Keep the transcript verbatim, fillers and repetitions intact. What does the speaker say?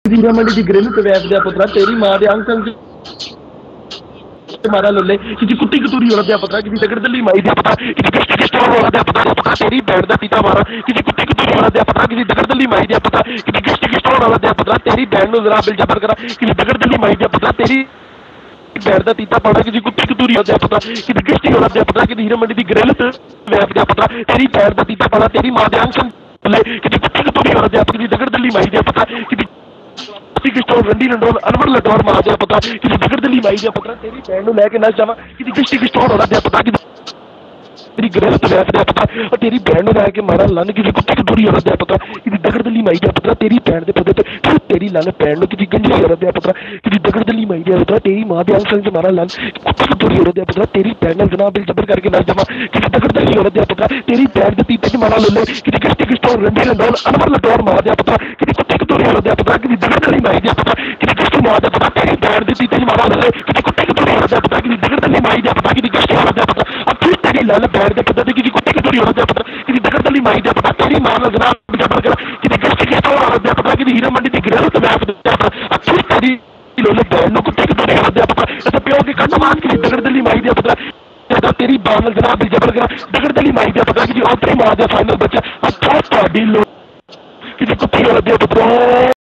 हीरा मंडी की ग्रिल ते वैफ दिया पुत्रा तेरी मां दे अंग संग मारा लल्ले किसी कुत्ती कतूरी औरत दिया पुत्रा किसी दगड़ दली माई दिया पुत्रा किसी कष्ट कष्ट औरत दिया पुत्रा पुत्रा तेरी बैंड दा पीता मारा किसी कुत्ती कतूरी औरत दिया पुत्रा किसी दगड़ दली माई दिया पुत्रा किसी कष्ट कष्ट औरत दिया पुत्रा तेरी बैंड नु जरा बिल जबर करा किसी दगड़ दली माई दिया पुत्रा तेरी बैंड दा तीता पाड़ा किसी कुत्ती कतूरी औरत दिया पुत्रा किसी कष्ट औरत दिया पुत्रा किसी हीरा मंडी की ग्रिल ते वैफ दिया पुत्रा तेरी बैंड दा तीता पाड़ा तेरी मां दे अंग संग किसी कुत्ती कतूरी औरत दिया किसी दगड़ दली माई दिया पुत्रा किसी स्टोर रंडी रंडोल अनवर लटोर मार दिया पता किसी दगड़ दली माई दिया पता तेरी बैंड नु लेके नस जावा किसी किस्टी स्टोर हो दिया पता कि तेरी ग्रह तो वैफ दिया पता और तेरी बैंड नु लेके मारा लन किसी कुत्ते की दूरी हो दिया पता किसी दगड़ दली माई दिया पता तेरी बैंड दे पते पे फिर तेरी लन बैंड नु किसी गंजी हो दिया पता किसी दगड़ दली माई दिया पता तेरी मां दे अंग संग से मारा लन कुत्ते की दूरी हो दिया पता तेरी बैंड जना बिल जबर करके नस जावा किसी दगड़ दली हो दिया पता तेरी बैंड दे तीते मारा लल्ले किसी किस्टी स्टोर रंडी रंडोल अनवर लटोर मार दिया पता किसी कुत्ते की दूरी हो दिया पता किसी दगड़ दली माई दिया पता किसी किस्टी मार दिया पता तेरी बैंड दे तीते मारा लल्ले किसी कुत्ते की दूरी हो दिया पता किसी दगड़ दली माई दिया पता किसी किस्टी हो दिया पता अब फिर तेरी लन बैंड दे पता किसी कुत्ते की दूरी हो दिया पता किसी दगड़ दली माई दिया पता तेरी मां नु जनाब जबर करा किसी किस्टी की स्टोर हो दिया पता किसी हीरा मंडी दी ग्रिल ते वैफ दिया पता अब फिर तेरी लोले बैंड नु कुत्ते की दूरी हो दिया पता ऐसा प्यो के कन्न मार किसी दगड़ दली माई दिया पता तेरी बानल जनाब जबर करा दगड़ दली माई दिया पता किसी और तेरी मां दे फाइनल बच्चा अब बहुत लो किसी कुत्ती हो दिया पुत्रो।